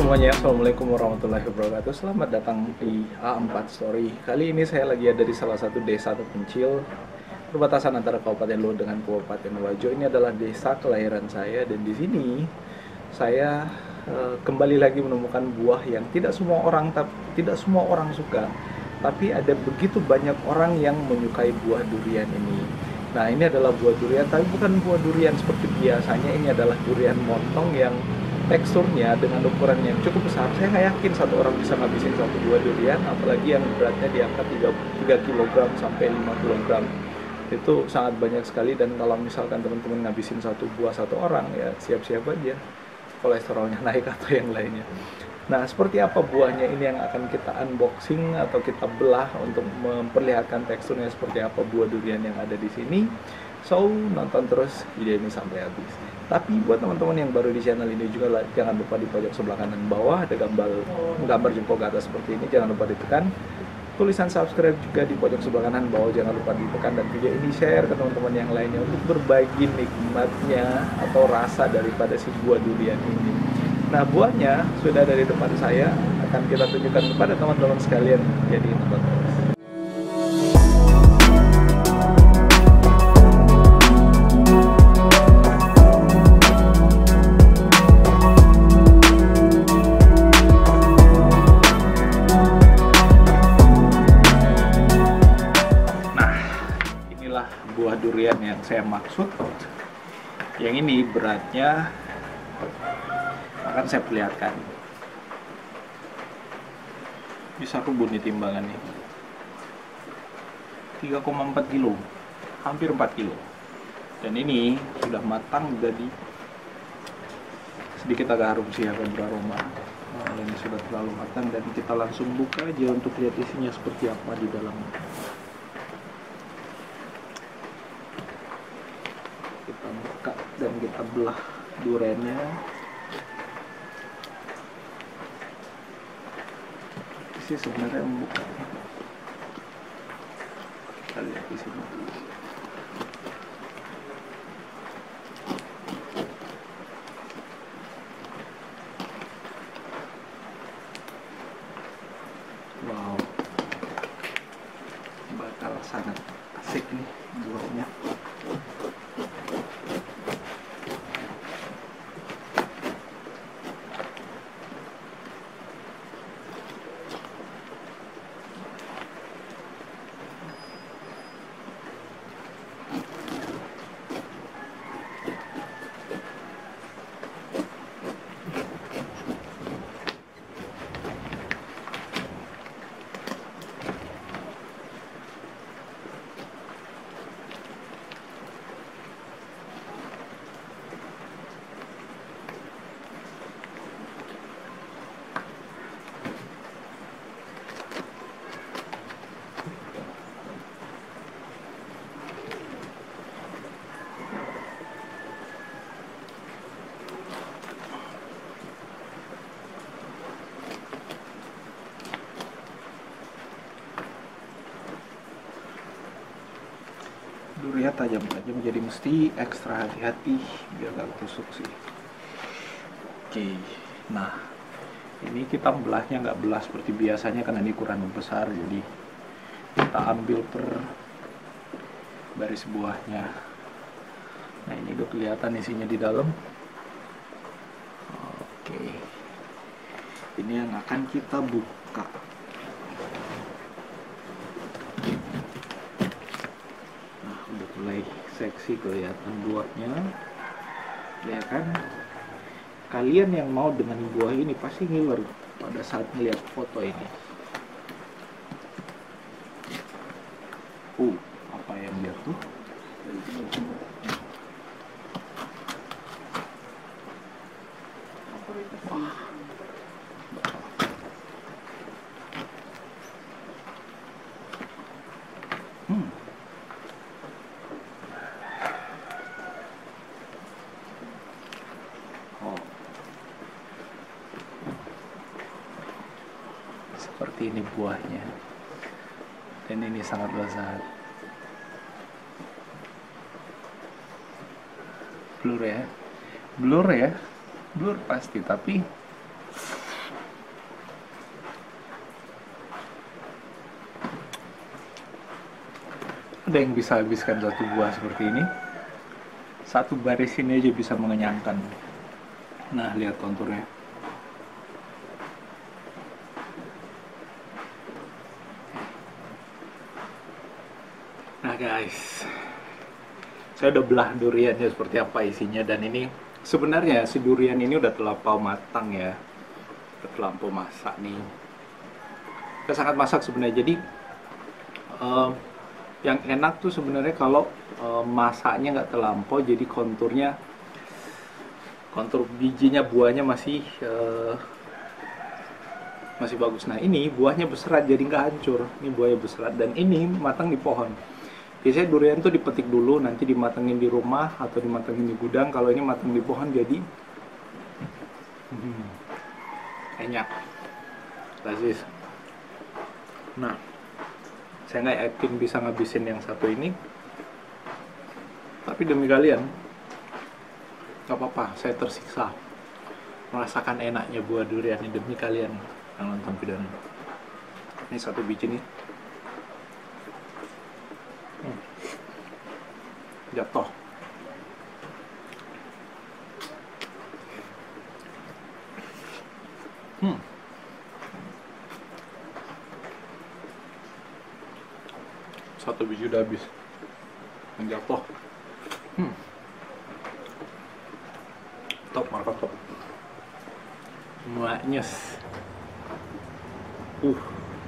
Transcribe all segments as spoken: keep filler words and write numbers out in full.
semuanya, assalamualaikum warahmatullahi wabarakatuh. Selamat datang di A empat Story. Kali ini saya lagi ada di salah satu desa terpencil perbatasan antara Kabupaten Luwu dengan Kabupaten Wajo. Ini adalah desa kelahiran saya, dan di sini saya e, kembali lagi menemukan buah yang tidak semua orang tidak semua orang suka, tapi ada begitu banyak orang yang menyukai buah durian ini. Nah, ini adalah buah durian, tapi bukan buah durian seperti biasanya. Ini adalah durian montong yang teksturnya dengan ukuran yang cukup besar. Saya nggak yakin satu orang bisa ngabisin satu buah durian, apalagi yang beratnya di angka tiga kilogram sampai lima kilogram. Itu sangat banyak sekali, dan kalau misalkan teman-teman ngabisin satu buah satu orang, ya siap-siap aja kolesterolnya naik atau yang lainnya. Nah, seperti apa buahnya ini yang akan kita unboxing atau kita belah untuk memperlihatkan teksturnya seperti apa buah durian yang ada di sini. So, nonton terus video ini sampai habis. Tapi buat teman-teman yang baru di channel ini juga, jangan lupa di pojok sebelah kanan bawah ada gambar gambar jempol ke atas seperti ini, jangan lupa ditekan. Tulisan subscribe juga di pojok sebelah kanan bawah, jangan lupa ditekan, dan video ini share ke teman-teman yang lainnya untuk berbagi nikmatnya atau rasa daripada si buah durian ini. Nah, buahnya sudah ada di depan saya, akan kita tunjukkan kepada teman-teman sekalian, jadi nonton terus. Buah durian yang saya maksud, yang ini beratnya akan saya perlihatkan, bisa rubuh nih timbangannya, tiga koma empat kilo, hampir empat kilo, dan ini sudah matang, jadi sedikit agak harum sih, agak beraroma. Nah, ini sudah terlalu matang, dan kita langsung buka aja untuk lihat isinya seperti apa di dalamnya. Kita buka dan kita belah duriannya. Isi sebenarnya membuka. Kita lihat di sini. Wow, bakal sangat asik nih buahnya. Durian tajam-tajam, jadi mesti ekstra hati-hati biar gak tusuk sih. Oke, nah ini kita belahnya nggak belah seperti biasanya karena ini ukuran besar, jadi kita ambil per baris buahnya. Nah, ini udah kelihatan isinya di dalam. Oke, ini yang akan kita buka. Mulai seksi kelihatan buahnya, ya kan? Kalian yang mau dengan buah ini pasti ngiler pada saat melihat foto ini. Uh, apa yang jatuh? Wah. Hmm. Seperti ini buahnya, dan ini sangat lezat. Blur ya, blur ya, blur pasti, tapi Ada yang bisa habiskan satu buah seperti ini. Satu baris ini aja bisa mengenyangkan. Nah, lihat konturnya. Nah guys, saya udah belah duriannya seperti apa isinya, dan ini sebenarnya si durian ini udah terlampau matang ya, udah terlampau masak nih. Udah sangat masak sebenarnya. Jadi um, yang enak tuh sebenarnya kalau um, masaknya nggak terlampau, jadi konturnya, kontur bijinya, buahnya masih uh, masih bagus. Nah ini buahnya berserat, jadi nggak hancur. Ini buahnya berserat dan ini matang di pohon. Biasanya durian tuh dipetik dulu, nanti dimatengin di rumah atau dimatengin di gudang. Kalau ini matang di pohon, jadi hmm, enak, lazis. Nah, saya nggak yakin bisa ngabisin yang satu ini, tapi demi kalian, nggak apa-apa, saya tersiksa merasakan enaknya buah durian ini demi kalian yang nonton video ini. Ini satu biji nih. Hmm. Jatuh. Hmm. Satu biji udah habis. Yang jatuh. Hmm. Top, markot top. Maknyes. Uh.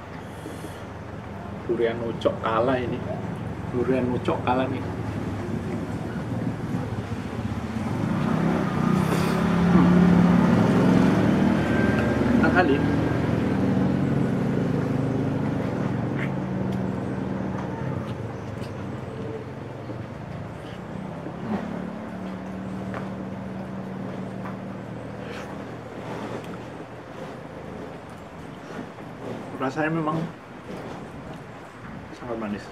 Durian ucok kalah ini. Durian ucok kalah nih. Hmm. Kali. Rasanya memang sangat manis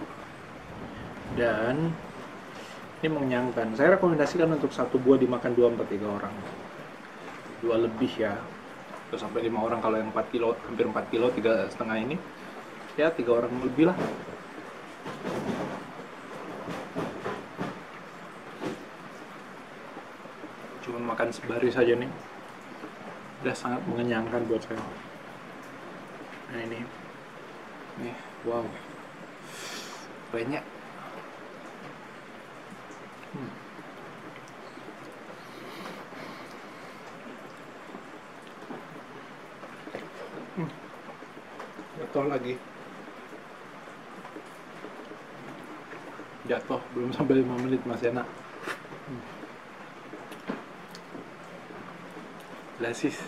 dan ini mengenyangkan. Saya rekomendasikan untuk satu buah dimakan dua sampai tiga orang, dua lebih ya, atau sampai lima orang. Kalau yang empat kilo, hampir empat kilo, tiga setengah ini ya tiga orang lebih lah. Cuma makan sebaris saja nih udah sangat mengenyangkan buat saya. Nah ini, nih, wow, banyak. Hmm. Hmm. Jatuh lagi. Jatuh, belum sampai lima menit masih enak. Hmm. Lazis.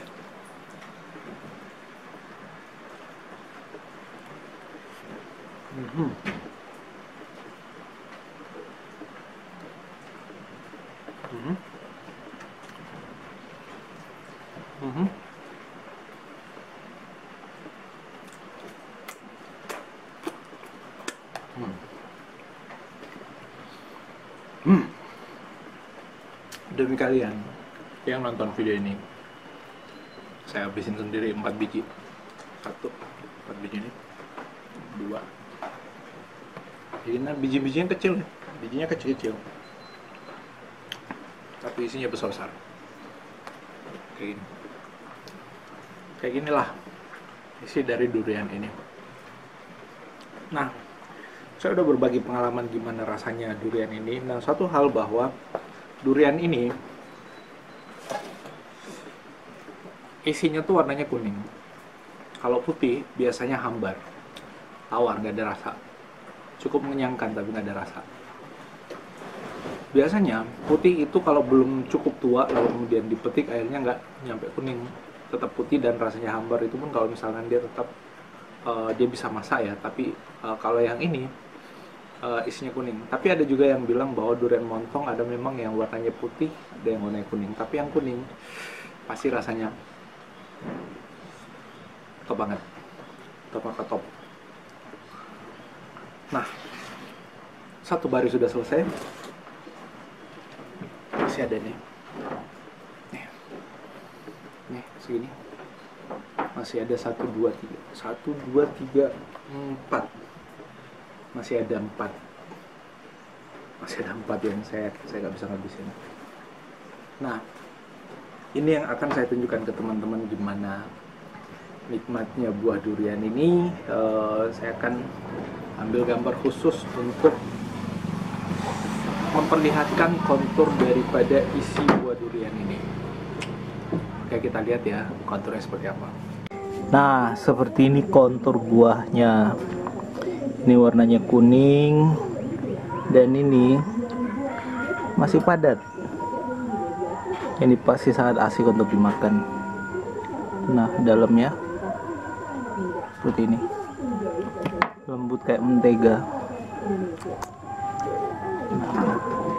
Mm-hmm. Mm-hmm. Mm-hmm. Hmm. Hmm. Demi kalian yang nonton video ini, saya habisin sendiri empat biji. Satu, empat biji ini, dua. Jadi nah, biji-bijinya kecil, bijinya kecil-kecil, tapi isinya besar-besar. Kayak gini, kayak ginilah isi dari durian ini. Nah, saya udah berbagi pengalaman gimana rasanya durian ini. Nah, satu hal bahwa durian ini isinya tuh warnanya kuning. Kalau putih biasanya hambar, tawar, nggak ada rasa. Cukup mengenyangkan tapi nggak ada rasa. Biasanya putih itu kalau belum cukup tua lalu kemudian dipetik akhirnya nggak nyampe kuning, tetap putih dan rasanya hambar. Itu pun kalau misalkan dia tetap uh, dia bisa masak ya. Tapi uh, kalau yang ini uh, isinya kuning. Tapi ada juga yang bilang bahwa durian montong ada memang yang warnanya putih, ada yang warnanya kuning. Tapi yang kuning pasti rasanya top banget, top banget top. Nah, satu baris sudah selesai. Masih ada nih. Nih, nih segini. Masih ada satu, dua, tiga. Satu, dua, tiga, empat. Masih ada empat. masih ada empat yang saya saya nggak bisa ngabisin. Nah, ini yang akan saya tunjukkan ke teman-teman gimana nikmatnya buah durian ini. Uh, saya akan ambil gambar khusus untuk memperlihatkan kontur daripada isi buah durian ini. Oke, kita lihat ya konturnya seperti apa. Nah, seperti ini kontur buahnya. Ini warnanya kuning dan ini masih padat. Ini pasti sangat asik untuk dimakan. Nah, dalamnya seperti ini, lembut kayak mentega. Nah,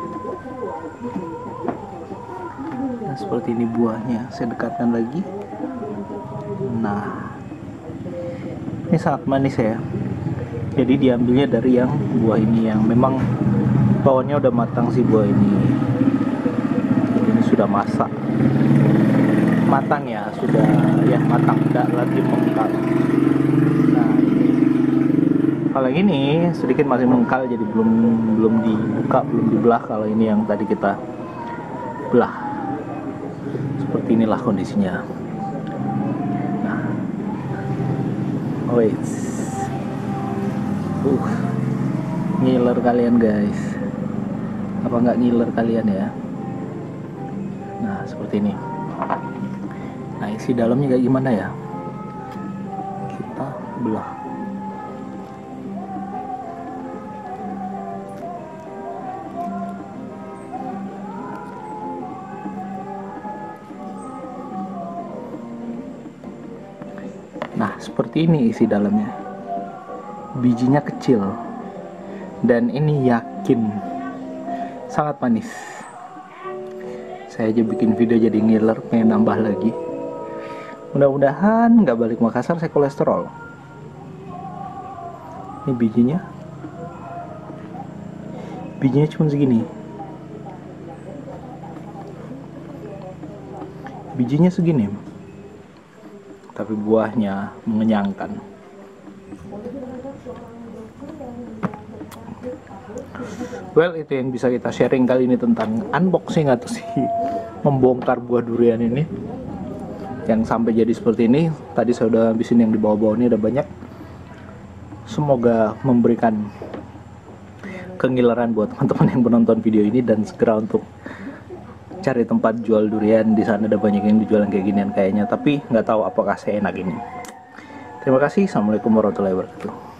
nah seperti ini buahnya. Saya dekatkan lagi. Nah, ini sangat manis ya. Jadi diambilnya dari yang buah ini yang memang bawahnya udah matang sih buah ini. Ini sudah masak, matang ya, sudah ya matang, tidak lagi mengkal. Nah ini, kalau ini sedikit masih mengkal, jadi belum belum dibuka, belum dibelah. Kalau ini yang tadi kita belah, seperti inilah kondisinya. Nah, wait. Uh, ngiler kalian guys, apa nggak ngiler kalian ya? Nah seperti ini. Nah isi dalamnya kayak gimana ya? Kita belah. Nah seperti ini isi dalamnya. Bijinya kecil dan ini yakin sangat manis. Saya aja bikin video jadi ngiler, pengen nambah lagi. Mudah-mudahan nggak balik Makassar saya kolesterol. Ini bijinya, bijinya cuma segini. Bijinya segini, tapi buahnya mengenyangkan. Well, itu yang bisa kita sharing kali ini tentang unboxing atau sih membongkar buah durian ini yang sampai jadi seperti ini. Tadi saya udah habisin yang di bawah-bawah ini, udah banyak. Semoga memberikan kengileran buat teman-teman yang menonton video ini dan segera untuk cari tempat jual durian. Di sana ada banyak yang dijual kayak ginian kayaknya, tapi nggak tahu apakah saya enak ini. Terima kasih. Assalamualaikum warahmatullahi wabarakatuh.